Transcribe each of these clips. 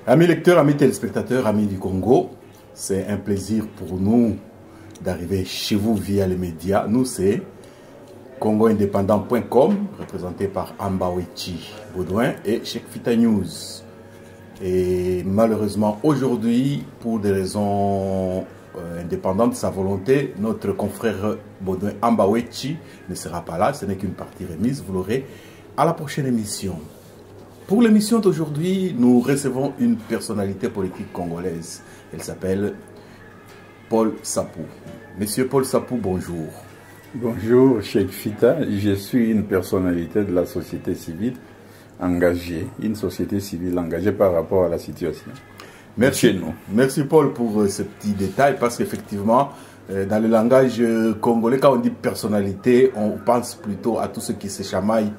Amis lecteurs, amis téléspectateurs, amis du Congo, c'est un plaisir pour nous d'arriver chez vous via les médias. Nous, c'est congoindépendant.com, représenté par Ambawechi Baudouin et Cheikh Fita News. Et malheureusement, aujourd'hui, pour des raisons indépendantes de sa volonté, notre confrère Baudouin Ambawechi ne sera pas là. Ce n'est qu'une partie remise. Vous l'aurez à la prochaine émission. Pour l'émission d'aujourd'hui, nous recevons une personnalité politique congolaise. Elle s'appelle Paul Sapou. Monsieur Paul Sapou, bonjour. Bonjour, Cheikh Fita. Je suis une personnalité de la société civile engagée, une société civile engagée par rapport à la situation. Merci, merci Paul pour ce petit détail, parce qu'effectivement, dans le langage congolais, quand on dit personnalité, on pense plutôt à tout ce qui se chamaille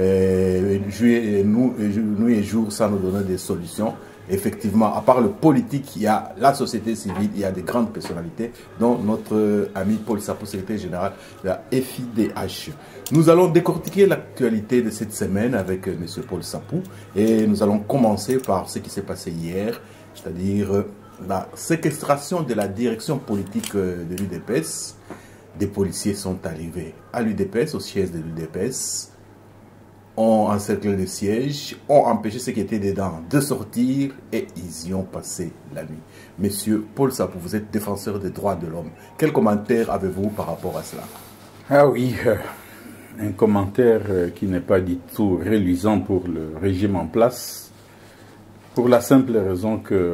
nuit et jour sans nous donner des solutions. Effectivement, à part le politique, il y a la société civile, il y a des grandes personnalités, dont notre ami Paul Sapou, secrétaire général de la FIDH. Nous allons décortiquer l'actualité de cette semaine avec M. Paul Sapou, et nous allons commencer par ce qui s'est passé hier, c'est-à-dire la séquestration de la direction politique de l'UDPS. Des policiers sont arrivés à l'UDPS, au siège de l'UDPS, ont encerclé le siège, ont empêché ceux qui étaient dedans de sortir et ils y ont passé la nuit. Monsieur Paul Sapou, vous êtes défenseur des droits de l'homme. Quel commentaire avez-vous par rapport à cela? Ah oui, un commentaire qui n'est pas du tout reluisant pour le régime en place, pour la simple raison que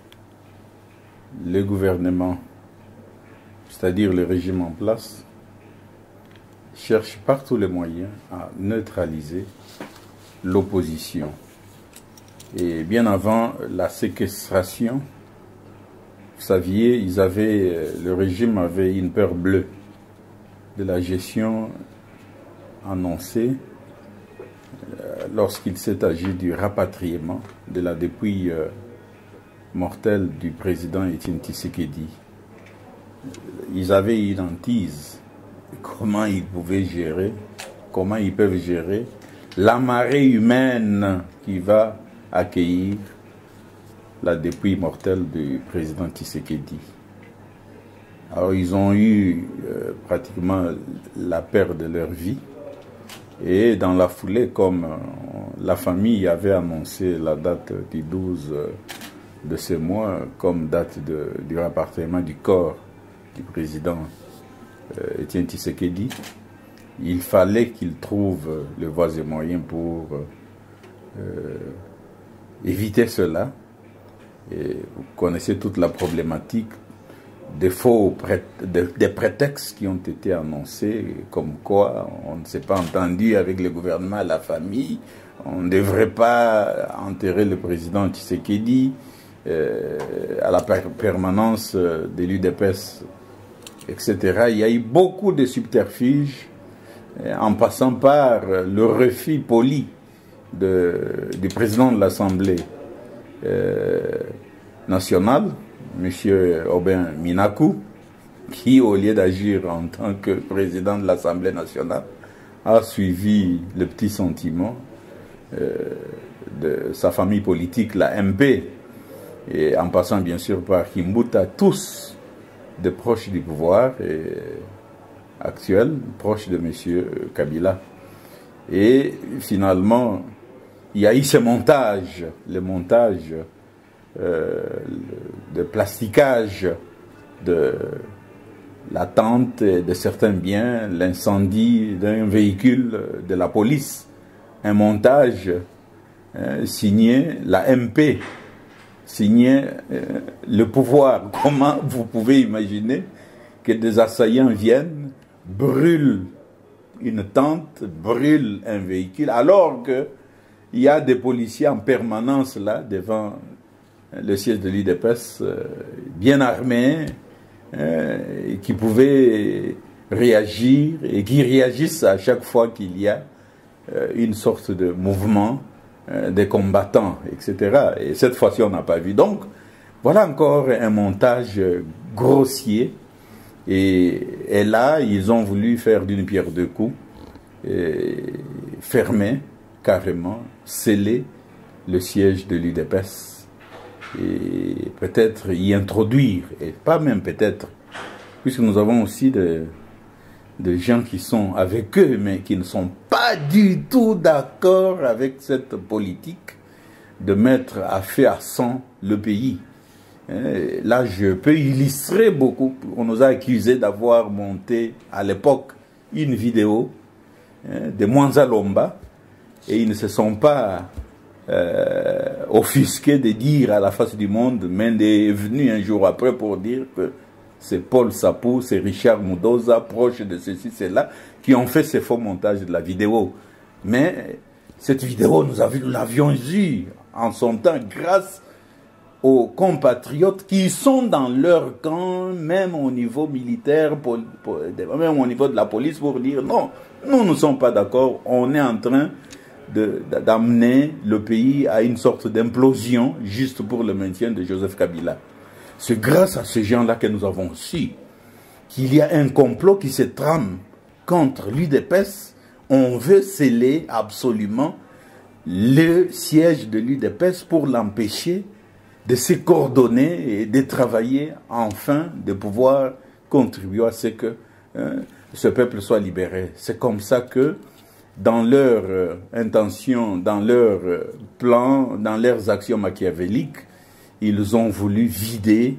le gouvernement, c'est-à-dire le régime en place, cherche par tous les moyens à neutraliser l'opposition. Et bien avant la séquestration, vous saviez, le régime avait une peur bleue de la gestion annoncée lorsqu'il s'est agi du rapatriement de la dépouille mortelle du président Etienne Tshisekedi. Ils avaient une hantise. Comment ils pouvaient gérer, comment ils peuvent gérer la marée humaine qui va accueillir la dépouille mortelle du président Tshisekedi. Alors ils ont eu pratiquement la perte de leur vie, et dans la foulée, comme la famille avait annoncé la date du 12 de ce mois comme date du rapatriement du corps du président Etienne Tshisekedi, il fallait qu'il trouve les voies et moyens pour éviter cela. Et vous connaissez toute la problématique des des prétextes qui ont été annoncés, comme quoi on ne s'est pas entendu avec le gouvernement, la famille, on ne devrait pas enterrer le président Tshisekedi à la permanence de l'UDPS, etc. Il y a eu beaucoup de subterfuges, en passant par le refus poli du président de l'Assemblée nationale, M. Aubin Minakou, qui, au lieu d'agir en tant que président de l'Assemblée nationale, a suivi le petit sentiment de sa famille politique, la MP, et en passant bien sûr par Kimbuta, tous des proches du pouvoir actuel, proches de M. Kabila. Et finalement, il y a eu ce montage, le montage de plasticage de l'attente de certains biens, l'incendie d'un véhicule de la police, un montage signé la MP, signé le pouvoir. Comment vous pouvez imaginer que des assaillants viennent, brûlent une tente, brûlent un véhicule, alors qu'il y a des policiers en permanence là, devant le siège de l'UDPS, bien armés, qui pouvaient réagir et qui réagissent à chaque fois qu'il y a une sorte de mouvement des combattants, etc. Et cette fois-ci, on n'a pas vu. Donc, voilà encore un montage grossier. Et là, ils ont voulu faire d'une pierre deux coups, fermer carrément, sceller le siège de l'UDPS et peut-être y introduire, et pas même peut-être, puisque nous avons aussi des gens qui sont avec eux, mais qui ne sont pas du tout d'accord avec cette politique de mettre à feu à sang le pays. Là, je peux illustrer beaucoup. On nous a accusés d'avoir monté à l'époque une vidéo de Mwanza Lomba, et ils ne se sont pas offusqués de dire à la face du monde, Mende est venu un jour après pour dire que c'est Paul Sapou, c'est Richard Mudoza, proche de ceci, cela, qui ont fait ces faux montages de la vidéo. Mais cette vidéo, nous l'avions eue en son temps grâce aux compatriotes qui sont dans leur camp, même au niveau militaire, même au niveau de la police, pour dire non, nous ne sommes pas d'accord, on est en train d'amener le pays à une sorte d'implosion juste pour le maintien de Joseph Kabila. C'est grâce à ces gens-là que nous avons su qu'il y a un complot qui se trame contre l'UDPS. On veut sceller absolument le siège de l'UDPS pour l'empêcher de se coordonner et de travailler enfin, de pouvoir contribuer à ce que ce peuple soit libéré. C'est comme ça que dans leur intention, dans leur plan, dans leurs actions machiavéliques, ils ont voulu vider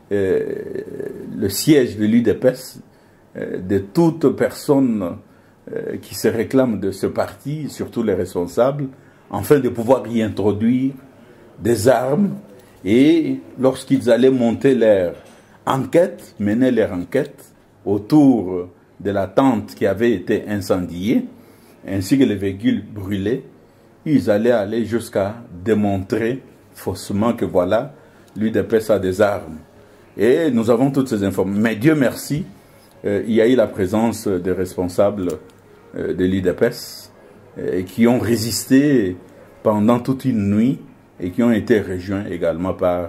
le siège de l'UDPS de toute personne qui se réclame de ce parti, surtout les responsables, afin de pouvoir y introduire des armes. Et lorsqu'ils allaient monter leur enquête, mener leur enquête autour de la tente qui avait été incendiée, ainsi que les véhicules brûlés, ils allaient aller jusqu'à démontrer faussement que voilà, l'UDPS a des armes. Et nous avons toutes ces informations. Mais Dieu merci, il y a eu la présence des responsables de l'UDPS qui ont résisté pendant toute une nuit et qui ont été rejoints également par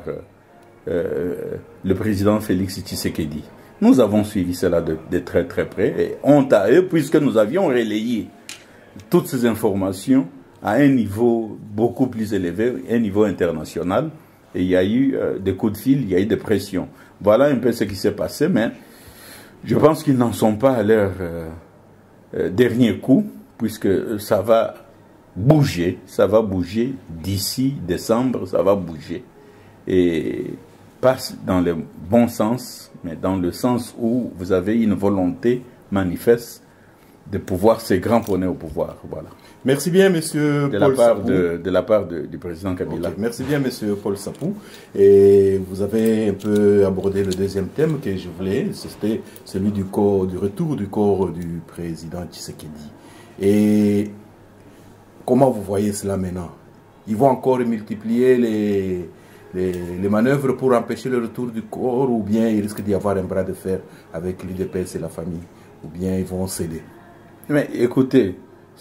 le président Félix Tshisekedi. Nous avons suivi cela de très très près et honte à eux puisque nous avions relayé toutes ces informations à un niveau beaucoup plus élevé, un niveau international. Et il y a eu des coups de fil, il y a eu des pressions. Voilà un peu ce qui s'est passé, mais je pense qu'ils n'en sont pas à leur dernier coup, puisque ça va bouger d'ici décembre, ça va bouger. Et pas dans le bon sens, mais dans le sens où vous avez une volonté manifeste de pouvoir se gramponner au pouvoir. Voilà. Merci bien, monsieur Paul Sapou. De la part du président Kabila. Okay. Merci bien, monsieur Paul Sapou. Et vous avez un peu abordé le deuxième thème que je voulais, c'était celui du retour du corps du président Tshisekedi. Et comment vous voyez cela maintenant? Ils vont encore multiplier les manœuvres pour empêcher le retour du corps, ou bien il risque d'y avoir un bras de fer avec l'UDPS et la famille, ou bien ils vont céder? Mais écoutez,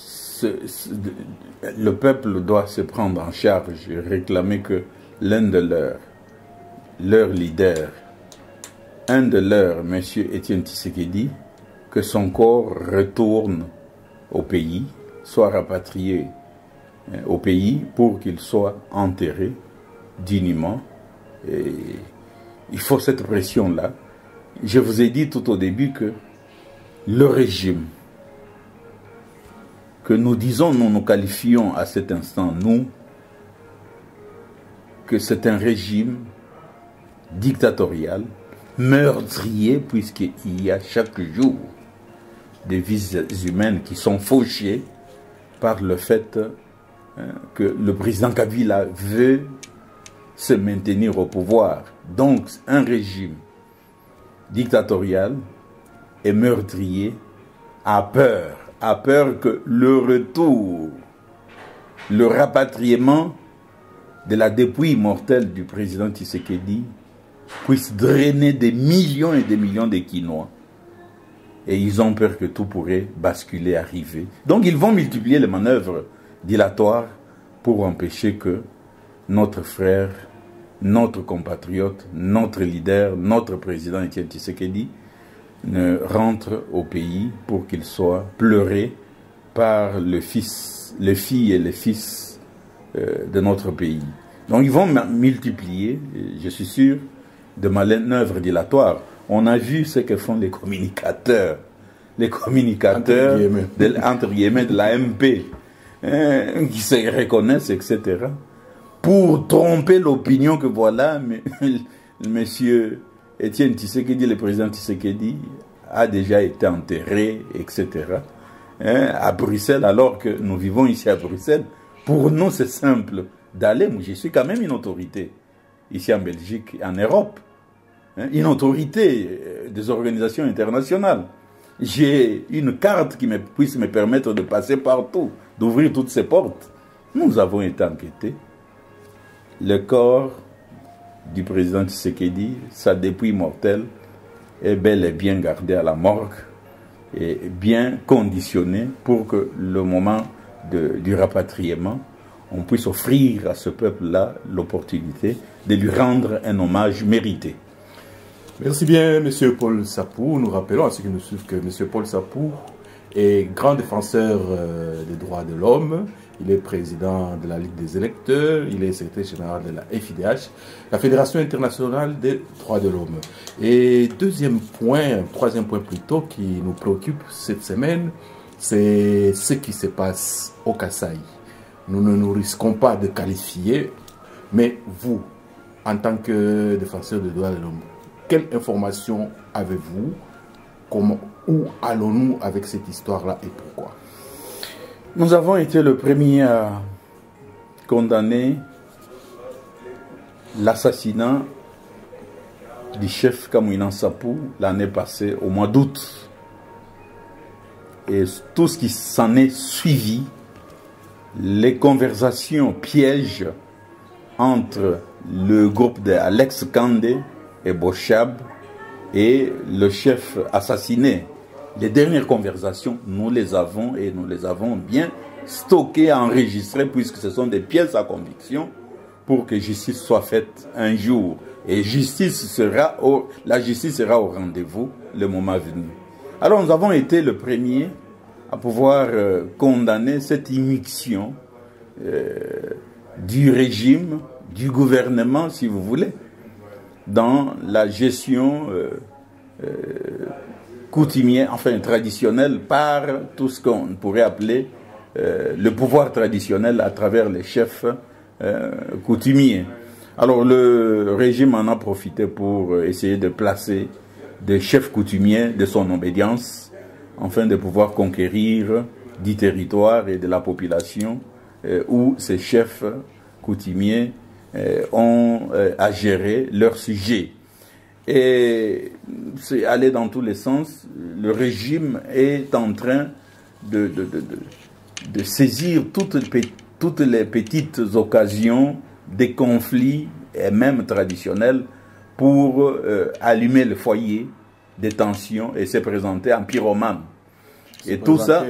le peuple doit se prendre en charge et réclamer que l'un de leurs leaders, un de leurs, M. Étienne Tshisekedi, que son corps retourne au pays, soit rapatrié au pays pour qu'il soit enterré dignement. Et il faut cette pression-là. Je vous ai dit tout au début que le régime que nous disons, nous qualifions à cet instant, nous, que c'est un régime dictatorial, meurtrier, puisqu'il y a chaque jour des vies humaines qui sont fauchées par le fait que le président Kabila veut se maintenir au pouvoir. Donc, un régime dictatorial et meurtrier a peur que le retour, le rapatriement de la dépouille mortelle du président Tshisekedi puisse drainer des millions et des millions de Quinois. Et ils ont peur que tout pourrait basculer, arriver. Donc ils vont multiplier les manœuvres dilatoires pour empêcher que notre frère, notre compatriote, notre leader, notre président Étienne Tshisekedi ne rentre au pays pour qu'il soit pleuré par les filles et les fils de notre pays. Donc ils vont multiplier, je suis sûr, de manœuvres dilatoires. On a vu ce que font les communicateurs entre guillemets de la MP, qui se reconnaissent, etc., pour tromper l'opinion que voilà, monsieur Étienne Tshisekedi, le président Tshisekedi, a déjà été enterré, etc., à Bruxelles, alors que nous vivons ici à Bruxelles. Pour nous, c'est simple d'aller. Moi, je suis quand même une autorité ici en Belgique, en Europe, une autorité des organisations internationales. J'ai une carte qui puisse me permettre de passer partout, d'ouvrir toutes ces portes. Nous avons été enquêtés. Le corps du président Tshisekedi, sa dépouille mortelle, est bel et bien gardé à la morgue et bien conditionné pour que le moment du rapatriement, on puisse offrir à ce peuple-là l'opportunité de lui rendre un hommage mérité. Merci bien, M. Paul Sapou. Nous rappelons à ceux qui nous suivent que M. Paul Sapou est grand défenseur des droits de l'homme. Il est président de la Ligue des électeurs. Il est secrétaire général de la FIDH, la Fédération internationale des droits de l'homme. Et troisième point plutôt, qui nous préoccupe cette semaine, c'est ce qui se passe au Kasaï. Nous ne nous risquons pas de qualifier, mais vous, en tant que défenseur des droits de l'homme, quelle information avez-vous? Où allons-nous avec cette histoire-là et pourquoi? Nous avons été le premier à condamner l'assassinat du chef Kamwina Sapou l'année passée, au mois d'août. Et tout ce qui s'en est suivi, les conversations pièges entre le groupe d'Alex Kandé et Bochab et le chef assassiné. Les dernières conversations, nous les avons et nous les avons bien stockées, enregistrées, puisque ce sont des pièces à conviction pour que justice soit faite un jour. Et la justice sera au rendez-vous le moment venu. Alors nous avons été le premier à pouvoir condamner cette immixtion du régime, du gouvernement, si vous voulez, dans la gestion coutumière, enfin traditionnelle, par tout ce qu'on pourrait appeler le pouvoir traditionnel à travers les chefs coutumiers. Alors le régime en a profité pour essayer de placer des chefs coutumiers de son obédience, afin de pouvoir conquérir du territoire et de la population où ces chefs coutumiers ont à gérer leurs sujets. Et c'est aller dans tous les sens. Le régime est en train de saisir toutes les petites occasions des conflits, et même traditionnels, pour allumer le foyer des tensions et se présenter en pyromane. Et tout ça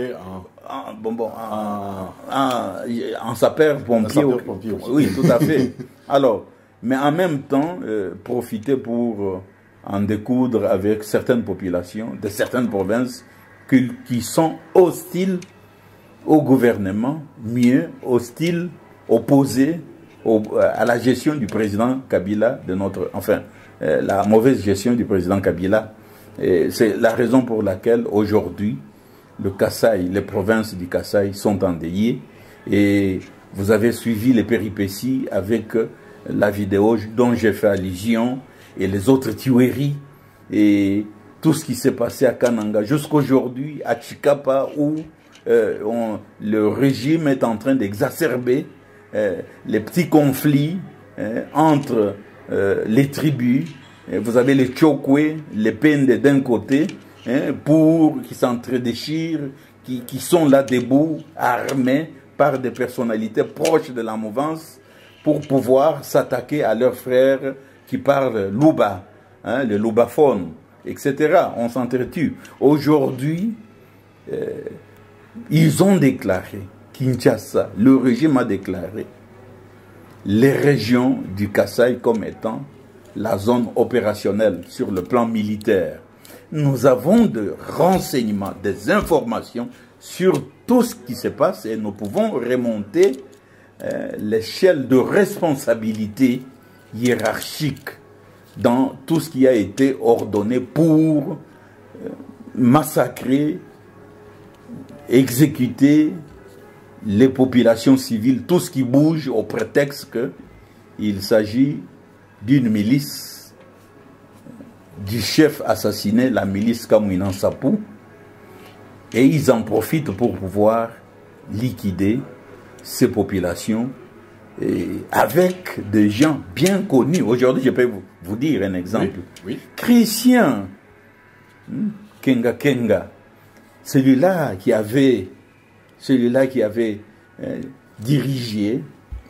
en sapeur-pompier. Oui, tout à fait. Alors, mais en même temps, profiter pour en découdre avec certaines populations de certaines provinces qui sont hostiles au gouvernement, mieux hostiles, opposées à la gestion du président Kabila, la mauvaise gestion du président Kabila. C'est la raison pour laquelle aujourd'hui, le Kasaï, les provinces du Kasaï sont endeuillées, et vous avez suivi les péripéties avec la vidéo dont j'ai fait allusion et les autres tueries et tout ce qui s'est passé à Kananga jusqu'aujourd'hui à Chikapa, où le régime est en train d'exacerber les petits conflits entre les tribus. Vous avez les Tchokwe, les Pende d'un côté, qui s'entredéchirent, qui sont là debout, armés par des personnalités proches de la mouvance, pour pouvoir s'attaquer à leurs frères qui parlent Luba, le Lubaphone, etc. On s'entretue. Aujourd'hui, ils ont déclaré, Kinshasa, le régime a déclaré les régions du Kasaï comme étant la zone opérationnelle sur le plan militaire. Nous avons des renseignements, des informations sur tout ce qui se passe, et nous pouvons remonter l'échelle de responsabilité hiérarchique dans tout ce qui a été ordonné pour massacrer, exécuter les populations civiles, tout ce qui bouge au prétexte qu'il s'agit d'une milice, du chef assassiné, la milice Kamouinan Sapou, et ils en profitent pour pouvoir liquider ces populations et avec des gens bien connus. Aujourd'hui, je peux vous dire un exemple. Oui, oui. Christian Kenga Kenga, celui-là qui avait dirigé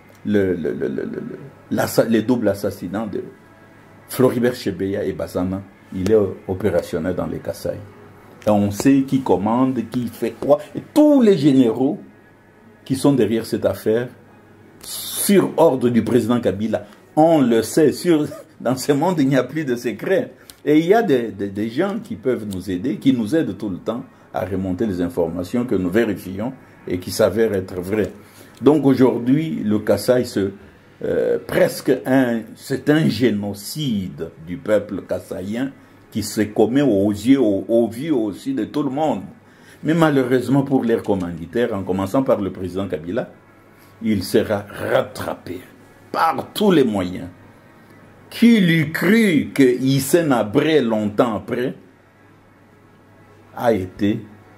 les doubles assassinats de Floribert Chebeya et Bazana, il est opérationnel dans les Kasaï. Et on sait qui commande, qui fait quoi. Et tous les généraux qui sont derrière cette affaire, sur ordre du président Kabila, on le sait. Dans ce monde, il n'y a plus de secret. Et il y a des gens qui peuvent nous aider, qui nous aident tout le temps à remonter les informations que nous vérifions et qui s'avèrent être vraies. Donc aujourd'hui, le Kasaï, c'est un génocide du peuple kassaïen qui se commet aux yeux aussi de tout le monde. Mais malheureusement pour l'air commanditaire, en commençant par le président Kabila, il sera rattrapé par tous les moyens. Qui l'eût cru que Hissène Habré, longtemps après, a été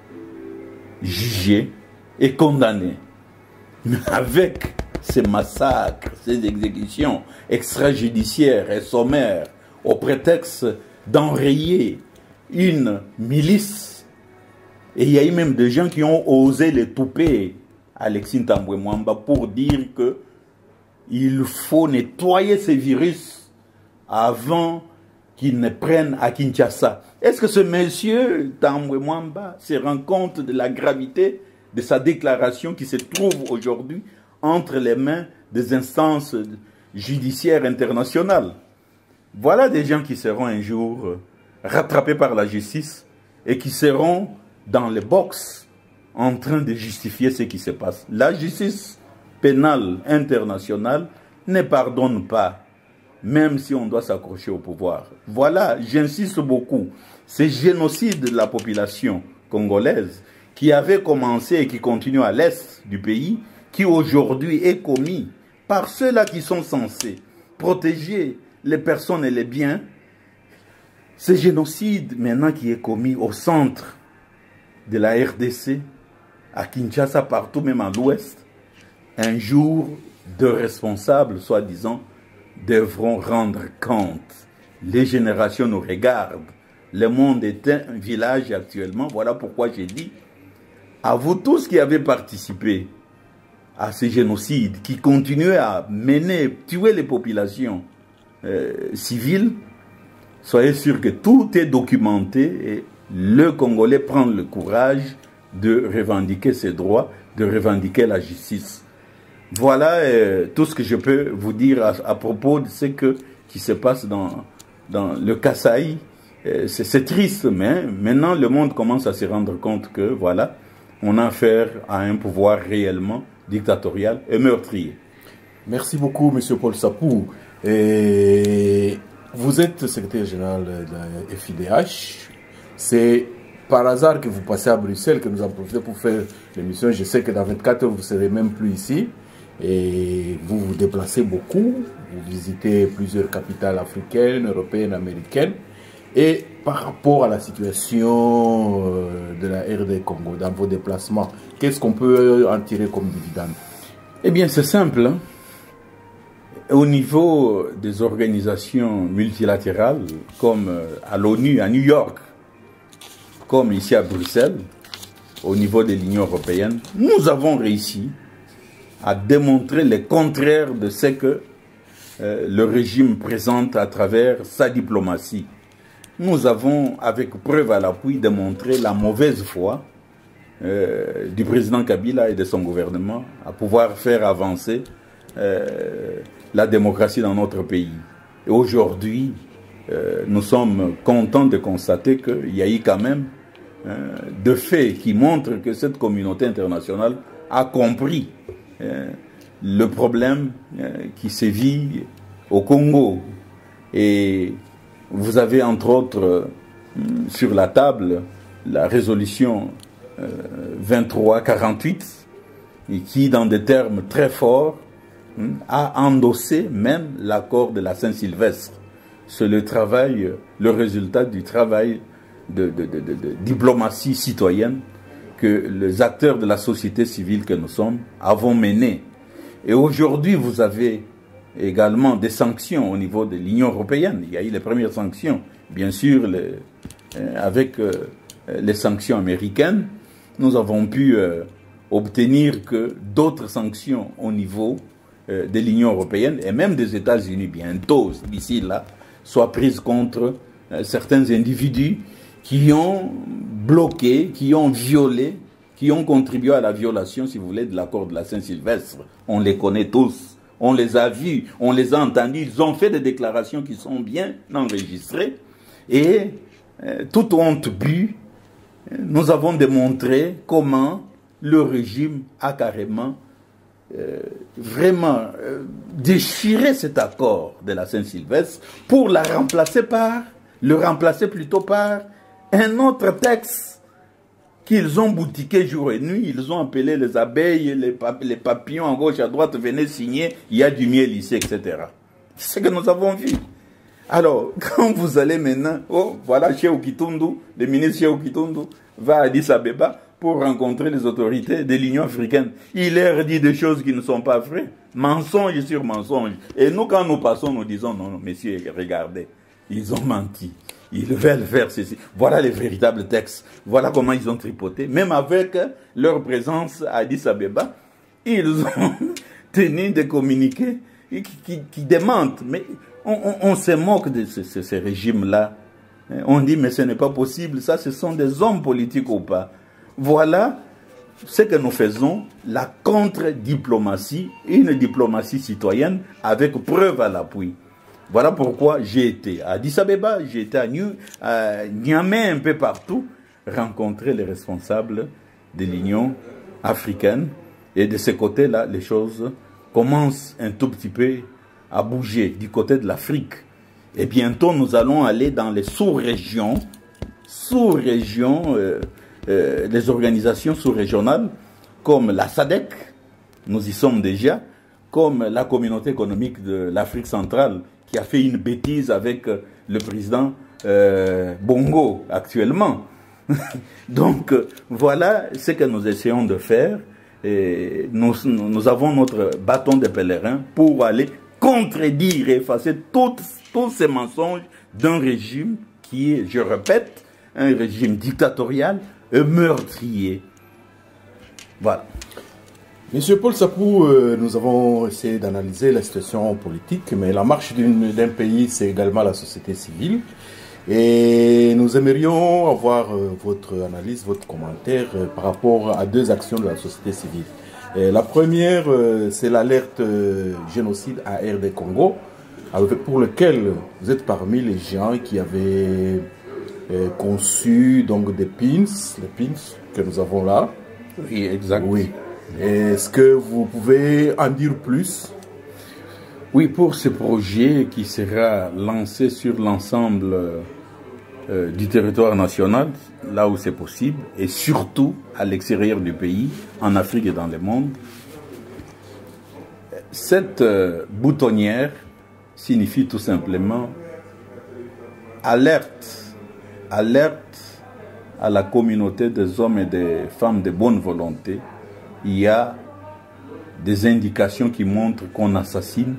jugé et condamné. Mais avec ces massacres, ces exécutions extrajudiciaires et sommaires, au prétexte d'enrayer une milice, et il y a eu même des gens qui ont osé les touper Alexis Tambwe Mwamba pour dire que il faut nettoyer ces virus avant qu'ils ne prennent à Kinshasa. Est-ce que ce monsieur Tambwe Mwamba se rend compte de la gravité de sa déclaration qui se trouve aujourd'hui entre les mains des instances judiciaires internationales? Voilà des gens qui seront un jour rattrapés par la justice et qui seront dans les box en train de justifier ce qui se passe. La justice pénale internationale ne pardonne pas, même si on doit s'accrocher au pouvoir. Voilà, j'insiste beaucoup, ce génocide de la population congolaise qui avait commencé et qui continue à l'est du pays, qui aujourd'hui est commis par ceux-là qui sont censés protéger les personnes et les biens, ce génocide maintenant qui est commis au centre de la RDC, à Kinshasa, partout, même à l'ouest, un jour, de responsables, soi-disant, devront rendre compte. Les générations nous regardent. Le monde est un village actuellement. Voilà pourquoi j'ai dit, à vous tous qui avez participé à ce génocide, qui continuent à tuer les populations civiles, soyez sûrs que tout est documenté et le Congolais prend le courage de revendiquer ses droits, de revendiquer la justice. Voilà tout ce que je peux vous dire à propos de ce qui se passe dans le Kasaï. C'est triste, mais maintenant le monde commence à se rendre compte que voilà, on a affaire à un pouvoir réellement dictatorial et meurtrier. Merci beaucoup, M. Paul Sapou. Et vous êtes secrétaire général de la FIDH. C'est par hasard que vous passez à Bruxelles, que nous en profitons pour faire l'émission. Je sais que dans 24 heures, vous ne serez même plus ici. Et vous vous déplacez beaucoup. Vous visitez plusieurs capitales africaines, européennes, américaines. Et par rapport à la situation de la RD Congo, dans vos déplacements, qu'est-ce qu'on peut en tirer comme dividende? Eh bien, c'est simple. Hein? Au niveau des organisations multilatérales, comme à l'ONU, à New York, comme ici à Bruxelles, au niveau de l'Union européenne, nous avons réussi à démontrer le contraire de ce que le régime présente à travers sa diplomatie. Nous avons, avec preuve à l'appui, démontré la mauvaise foi du président Kabila et de son gouvernement à pouvoir faire avancer la démocratie dans notre pays. Et aujourd'hui, nous sommes contents de constater qu'il y a eu quand même de faits qui montrent que cette communauté internationale a compris le problème qui sévit au Congo. Et vous avez entre autres sur la table la résolution 2348 et qui, dans des termes très forts, a endossé même l'accord de la Saint-Sylvestre. C'est le travail, le résultat du travail de diplomatie citoyenne que les acteurs de la société civile que nous sommes avons mené. Et aujourd'hui, vous avez également des sanctions au niveau de l'Union européenne. Il y a eu les premières sanctions, bien sûr, avec les sanctions américaines. Nous avons pu obtenir que d'autres sanctions au niveau de l'Union européenne et même des États-Unis bientôt, d'ici là, soient prises contre certains individus qui ont bloqué, qui ont violé, qui ont contribué à la violation, si vous voulez, de l'accord de la Saint-Sylvestre. On les connaît tous, on les a vus, on les a entendus, ils ont fait des déclarations qui sont bien enregistrées. Et toute honte bue, nous avons démontré comment le régime a carrément vraiment déchiré cet accord de la Saint-Sylvestre pour le remplacer plutôt par un autre texte qu'ils ont boutiqué jour et nuit. Ils ont appelé les abeilles, les papillons à gauche, à droite, venez signer, il y a du miel ici, etc. C'est ce que nous avons vu. Alors, quand vous allez maintenant, oh, voilà, Cheikh Kitundu, le ministre Cheikh Kitundu va à Addis Abeba pour rencontrer les autorités de l'Union africaine. Il leur dit des choses qui ne sont pas vraies. Mensonge sur mensonge. Et nous, quand nous passons, nous disons, non, non, messieurs, regardez, ils ont menti. Ils veulent faire ceci. Voilà les véritables textes. Voilà comment ils ont tripoté. Même avec leur présence à Addis Abeba, ils ont tenu des communiqués qui démentent. Mais on se moque de ces régimes-là. On dit, mais ce n'est pas possible. Ça, ce sont des hommes politiques ou pas. Voilà ce que nous faisons, la contre-diplomatie, une diplomatie citoyenne avec preuve à l'appui. Voilà pourquoi j'ai été à Addis Abeba, j'ai été à Niamey, un peu partout, rencontrer les responsables de l'Union africaine. Et de ce côté-là, les choses commencent un tout petit peu à bouger du côté de l'Afrique. Et bientôt, nous allons aller dans les sous-régions, les organisations sous-régionales, comme la SADC, nous y sommes déjà, comme la communauté économique de l'Afrique centrale, qui a fait une bêtise avec le président Bongo actuellement. Donc, voilà ce que nous essayons de faire. Et nous avons notre bâton de pèlerin pour aller contredire et effacer tous ces mensonges d'un régime qui est, je répète, un régime dictatorial et meurtrier. Voilà. Monsieur Paul Sapou, nous avons essayé d'analyser la situation politique, mais la marche d'un pays, c'est également la société civile. Et nous aimerions avoir votre analyse, votre commentaire par rapport à deux actions de la société civile. La première, c'est l'alerte génocide à RD Congo, pour lequel vous êtes parmi les gens qui avaient conçu donc des pins, les pins que nous avons là. Oui, exact. Oui. Est-ce que vous pouvez en dire plus? Oui, pour ce projet qui sera lancé sur l'ensemble du territoire national, là où c'est possible, et surtout à l'extérieur du pays, en Afrique et dans le monde, cette boutonnière signifie tout simplement alerte à la communauté des hommes et des femmes de bonne volonté. Il y a des indications qui montrent qu'on assassine,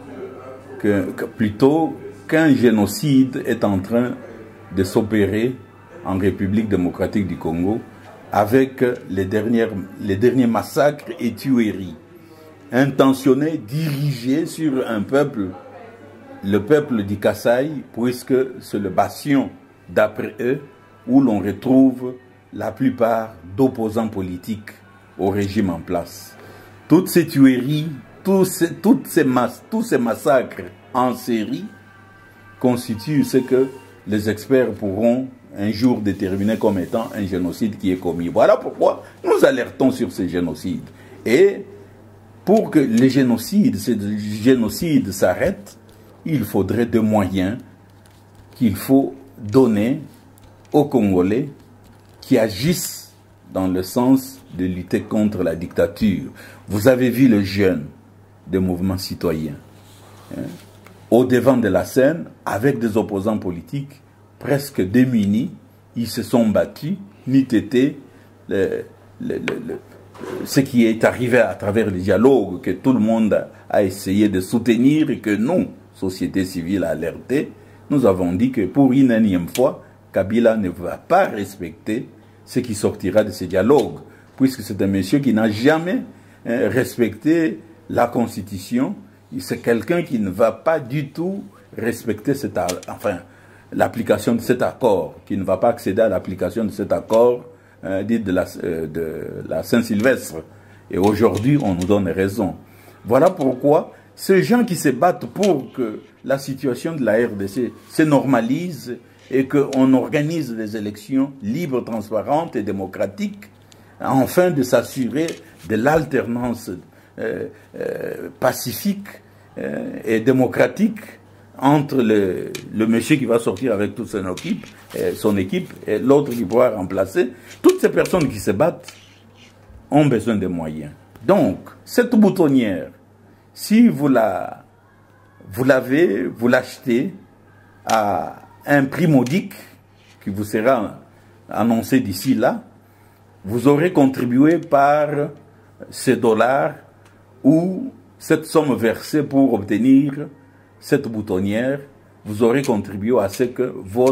plutôt qu'un génocide est en train de s'opérer en République démocratique du Congo avec les derniers massacres et tueries intentionnés, dirigés sur un peuple, le peuple du Kasaï, puisque c'est le bastion, d'après eux, où l'on retrouve la plupart d'opposants politiques au régime en place. Toutes ces tueries, tous ces massacres en série constituent ce que les experts pourront un jour déterminer comme étant un génocide qui est commis. Voilà pourquoi nous alertons sur ces génocides. Et pour que les génocides, ces génocides s'arrêtent, il faudrait des moyens qu'il faut donner aux Congolais qui agissent dans le sens de lutter contre la dictature. Vous avez vu les jeunes des mouvements citoyens, hein, au devant de la scène, avec des opposants politiques presque démunis, ils se sont battus, n'eût été ce qui est arrivé à travers le dialogue que tout le monde a essayé de soutenir et que nous, société civile, a alerté. Nous avons dit que pour une énième fois, Kabila ne va pas respecter ce qui sortira de ce dialogue, puisque c'est un monsieur qui n'a jamais respecté la Constitution. C'est quelqu'un qui ne va pas du tout respecter l'application de cet accord, qui ne va pas accéder à l'application de cet accord dit de la Saint-Sylvestre. Et aujourd'hui, on nous donne raison. Voilà pourquoi ces gens qui se battent pour que la situation de la RDC se normalise et qu'on organise des élections libres, transparentes et démocratiques, afin de s'assurer de l'alternance pacifique et démocratique entre le monsieur qui va sortir avec toute son équipe et l'autre qui pourra remplacer. Toutes ces personnes qui se battent ont besoin de moyens. Donc, cette boutonnière, si vous l'achetez à un prix modique qui vous sera annoncé d'ici là, vous aurez contribué par ces dollars ou cette somme versée pour obtenir cette boutonnière, vous aurez contribué à ce que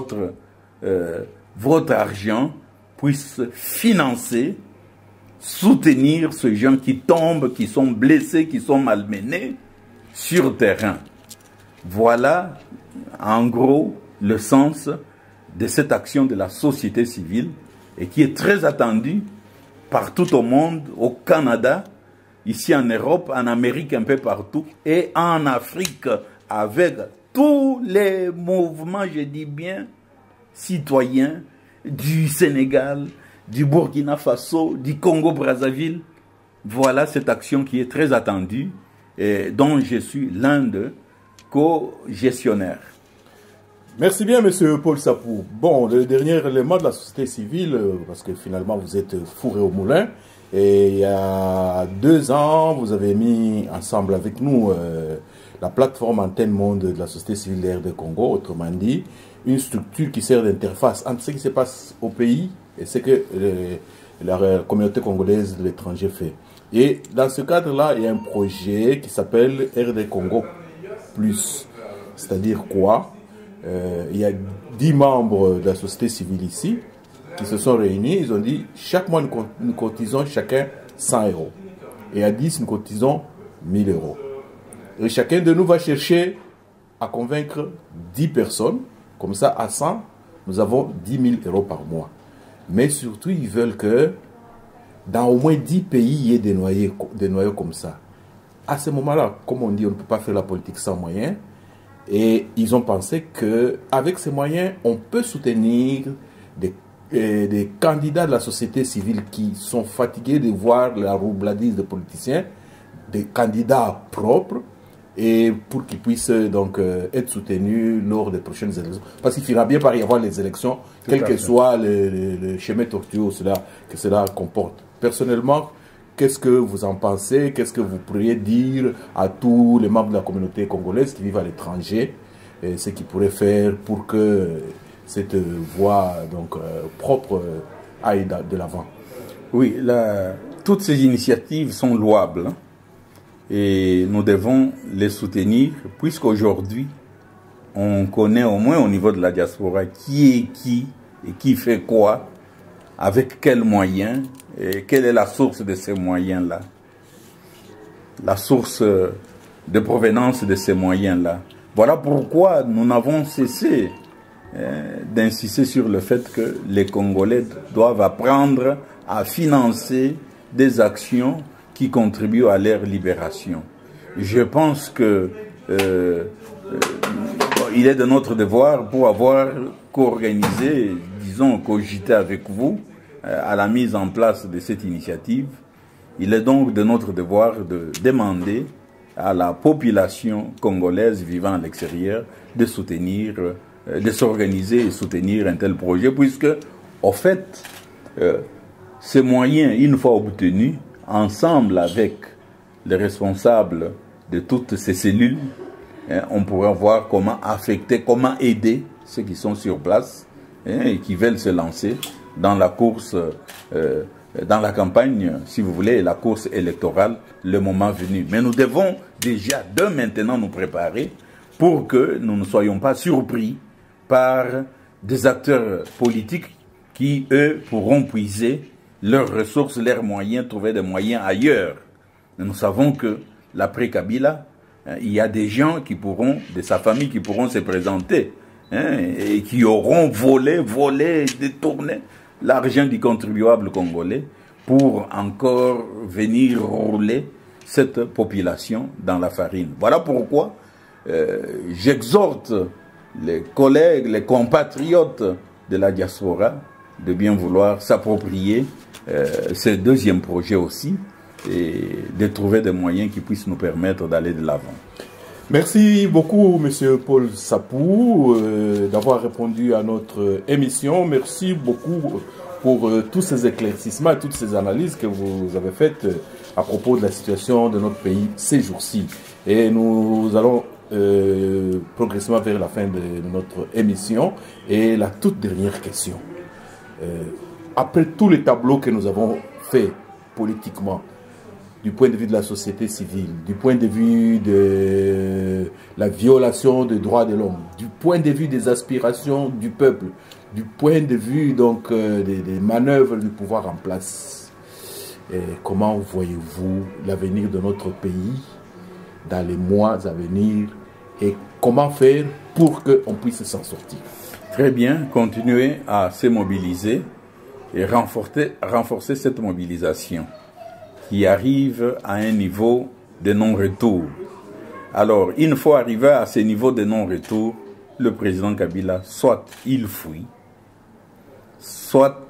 votre argent puisse financer, soutenir ces gens qui tombent, qui sont blessés, qui sont malmenés sur le terrain. Voilà, en gros, le sens de cette action de la société civile et qui est très attendue partout au monde, au Canada, ici en Europe, en Amérique, un peu partout, et en Afrique, avec tous les mouvements, je dis bien, citoyens du Sénégal, du Burkina Faso, du Congo-Brazzaville. Voilà cette action qui est très attendue et dont je suis l'un des co-gestionnaires. Merci bien, monsieur Paul Sapou. Bon, le dernier élément de la société civile, parce que finalement vous êtes fourré au moulin, et il y a 2 ans, vous avez mis ensemble avec nous la plateforme Antenne Monde de la société civile de RD Congo, autrement dit, une structure qui sert d'interface entre ce qui se passe au pays et ce que la communauté congolaise de l'étranger fait. Et dans ce cadre-là, il y a un projet qui s'appelle RD Congo Plus. C'est-à-dire quoi? Il y a 10 membres de la société civile ici qui se sont réunis. Ils ont dit, chaque mois, nous cotisons chacun 100 €. Et à 10, nous cotisons 1000 €. Et chacun de nous va chercher à convaincre 10 personnes. Comme ça, à 100, nous avons 10 000 € par mois. Mais surtout, ils veulent que dans au moins 10 pays, il y ait des noyaux comme ça. À ce moment-là, comme on dit, on ne peut pas faire la politique sans moyens. Et ils ont pensé qu'avec ces moyens, on peut soutenir des candidats de la société civile qui sont fatigués de voir la roubladise des politiciens, des candidats propres, et pour qu'ils puissent donc être soutenus lors des prochaines élections. Parce qu'il finira bien par y avoir les élections, quel que soit le chemin tortueux que cela comporte. Personnellement, qu'est-ce que vous en pensez? Qu'est-ce que vous pourriez dire à tous les membres de la communauté congolaise qui vivent à l'étranger, ce qu'ils pourraient faire pour que cette voie donc, propre aille de l'avant? Oui, toutes ces initiatives sont louables, hein, et nous devons les soutenir, puisqu'aujourd'hui, on connaît au moins au niveau de la diaspora qui est qui et qui fait quoi, avec quels moyens, et quelle est la source de ces moyens-là, la source de provenance de ces moyens-là. Voilà pourquoi nous n'avons cessé d'insister sur le fait que les Congolais doivent apprendre à financer des actions qui contribuent à leur libération. Je pense que il est de notre devoir, pour avoir co-organisé, disons, cogité avec vous, à la mise en place de cette initiative, Il est donc de notre devoir de demander à la population congolaise vivant à l'extérieur de soutenir, de s'organiser et soutenir un tel projet, puisque, au fait, ces moyens, une fois obtenus, ensemble avec les responsables de toutes ces cellules, on pourra voir comment affecter, comment aider ceux qui sont sur place et qui veulent se lancer dans la course, dans la campagne, si vous voulez, la course électorale, le moment venu. Mais nous devons déjà de maintenant nous préparer pour que nous ne soyons pas surpris par des acteurs politiques qui, eux, pourront puiser leurs ressources, leurs moyens, trouver des moyens ailleurs. Nous savons que l'après-Kabila, il y a des gens qui pourront, de sa famille, qui pourront se présenter et qui auront volé, détourné l'argent du contribuable congolais pour encore venir rouler cette population dans la farine. Voilà pourquoi j'exhorte les collègues, les compatriotes de la diaspora de bien vouloir s'approprier ce deuxième projet aussi et de trouver des moyens qui puissent nous permettre d'aller de l'avant. Merci beaucoup, Monsieur Paul Sapou, d'avoir répondu à notre émission. Merci beaucoup pour tous ces éclaircissements et toutes ces analyses que vous avez faites à propos de la situation de notre pays ces jours-ci. Et nous allons progressivement vers la fin de notre émission. Et la toute dernière question. Après tous les tableaux que nous avons faits politiquement, du point de vue de la société civile, du point de vue de la violation des droits de l'homme, du point de vue des aspirations du peuple, du point de vue donc des manœuvres du pouvoir en place, comment voyez-vous l'avenir de notre pays dans les mois à venir et comment faire pour qu'on puisse s'en sortir? Très bien, continuer à se mobiliser et renforcer cette mobilisation qui arrive à un niveau de non-retour. Alors, une fois arrivé à ce niveau de non-retour, le président Kabila, soit il fuit, soit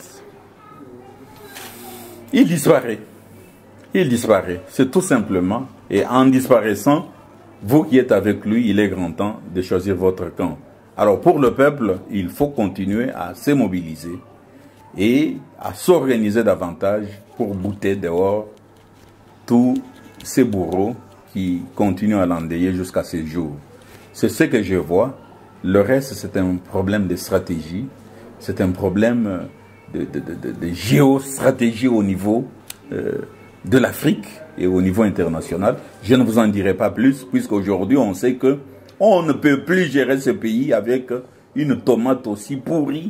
il disparaît. Il disparaît, c'est tout simplement. Et en disparaissant, vous qui êtes avec lui, il est grand temps de choisir votre camp. Alors, pour le peuple, il faut continuer à se mobiliser et à s'organiser davantage pour bouter dehors tous ces bourreaux qui continuent à l'endayer jusqu'à ce jour. C'est ce que je vois. Le reste, c'est un problème de stratégie. C'est un problème de géostratégie au niveau de l'Afrique et au niveau international. Je ne vous en dirai pas plus, puisqu'aujourd'hui, on sait que on ne peut plus gérer ce pays avec une tomate aussi pourrie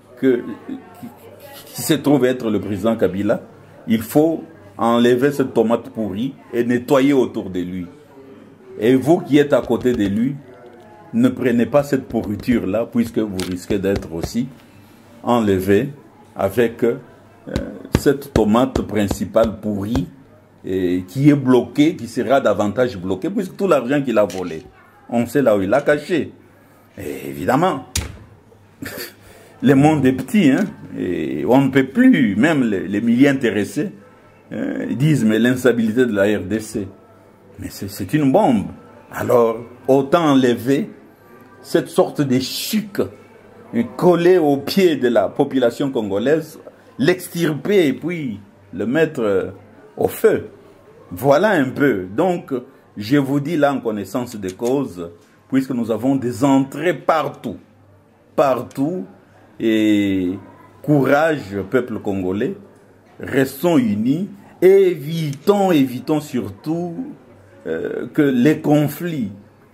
qui se trouve être le président Kabila. Il faut enlever cette tomate pourrie et nettoyer autour de lui. Et vous qui êtes à côté de lui, ne prenez pas cette pourriture-là, puisque vous risquez d'être aussi enlevé avec cette tomate principale pourrie qui est bloquée, qui sera davantage bloquée, puisque tout l'argent qu'il a volé, on sait là où il l'a caché. Et évidemment, le monde est petit, hein, et on ne peut plus, même les milliers intéressés, disent, mais l'instabilité de la RDC. Mais c'est une bombe. Alors, autant enlever cette sorte de chic collé au pied de la population congolaise, l'extirper et puis le mettre au feu. Voilà un peu. Donc, je vous dis là en connaissance de cause, puisque nous avons des entrées partout. Partout. Et courage, peuple congolais. Restons unis. Évitons surtout que les conflits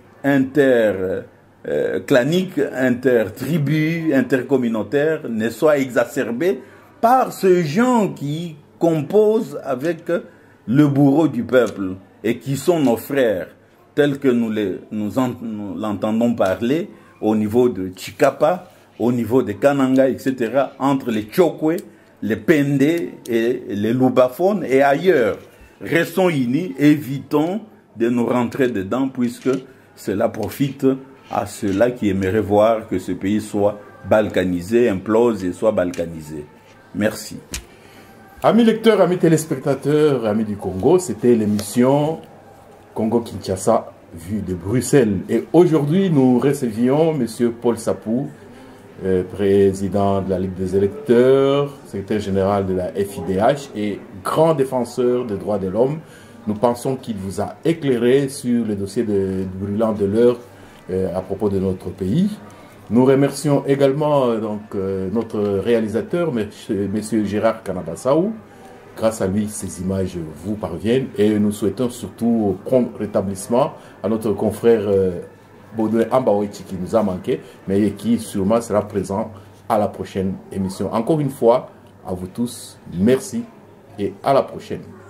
interclaniques, intertribus, intercommunautaires ne soient exacerbés par ce gens qui composent avec le bourreau du peuple et qui sont nos frères, tels que nous l'entendons parler au niveau de Chikapa, au niveau de Kananga, etc., entre les Tchokwe, les Pende et les Lubafones et ailleurs. Restons unis, évitons de nous rentrer dedans, puisque cela profite à ceux-là qui aimeraient voir que ce pays soit balkanisé, implose et soit balkanisé. Merci. Amis lecteurs, amis téléspectateurs, amis du Congo, c'était l'émission Congo-Kinshasa vue de Bruxelles. Et aujourd'hui, nous recevions M. Paul Sapou, président de la Ligue des électeurs, secrétaire général de la FIDH et grand défenseur des droits de l'homme. Nous pensons qu'il vous a éclairé sur le dossier brûlant de l'heure à propos de notre pays. Nous remercions également notre réalisateur, M. Gérard Kanabassaou. Grâce à lui, ces images vous parviennent et nous souhaitons surtout prompt rétablissement à notre confrère Baudouin Ambaoichi qui nous a manqué, mais qui sûrement sera présent à la prochaine émission. Encore une fois, à vous tous, merci et à la prochaine.